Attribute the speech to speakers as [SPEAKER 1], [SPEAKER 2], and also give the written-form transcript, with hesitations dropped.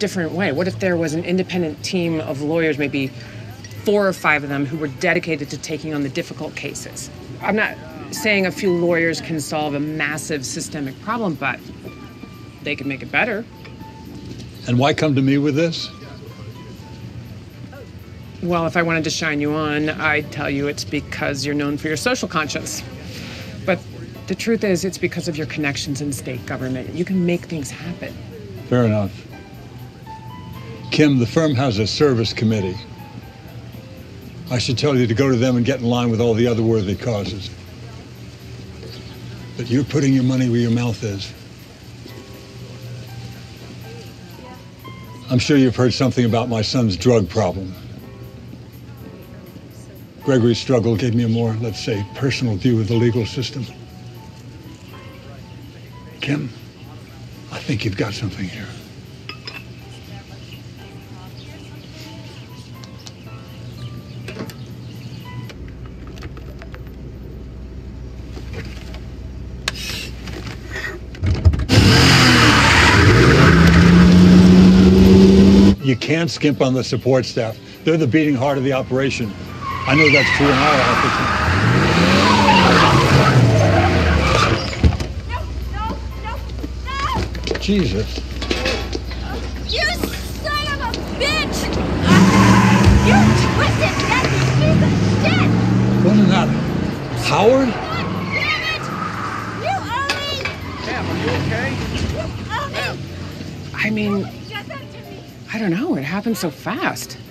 [SPEAKER 1] different way? What if there was an independent team of lawyers, maybe 4 or 5 of them, who were dedicated to taking on the difficult cases? I'm not saying a few lawyers can solve a massive systemic problem, but they could make it better.
[SPEAKER 2] And why come to me with this?
[SPEAKER 1] Well, if I wanted to shine you on, I'd tell you it's because you're known for your social conscience. But the truth is, it's because of your connections in state government. You can make things happen.
[SPEAKER 2] Fair enough. Kim, the firm has a service committee. I should tell you to go to them and get in line with all the other worthy causes. But you're putting your money where your mouth is. I'm sure you've heard something about my son's drug problem. Gregory's struggle gave me a more, let's say, personal view of the legal system. Kim, I think you've got something here. You can't skimp on the support staff. They're the beating heart of the operation. I know that's true in our office.
[SPEAKER 3] No!
[SPEAKER 2] Jesus.
[SPEAKER 3] You son of a bitch! You twisted nasty piece of shit!
[SPEAKER 2] Wasn't that Howard?
[SPEAKER 3] God damn it! You owe me!
[SPEAKER 4] Ma'am, are you okay?
[SPEAKER 3] You owe me!
[SPEAKER 1] I mean,
[SPEAKER 3] Get that to me!
[SPEAKER 1] I don't know. It happened so fast.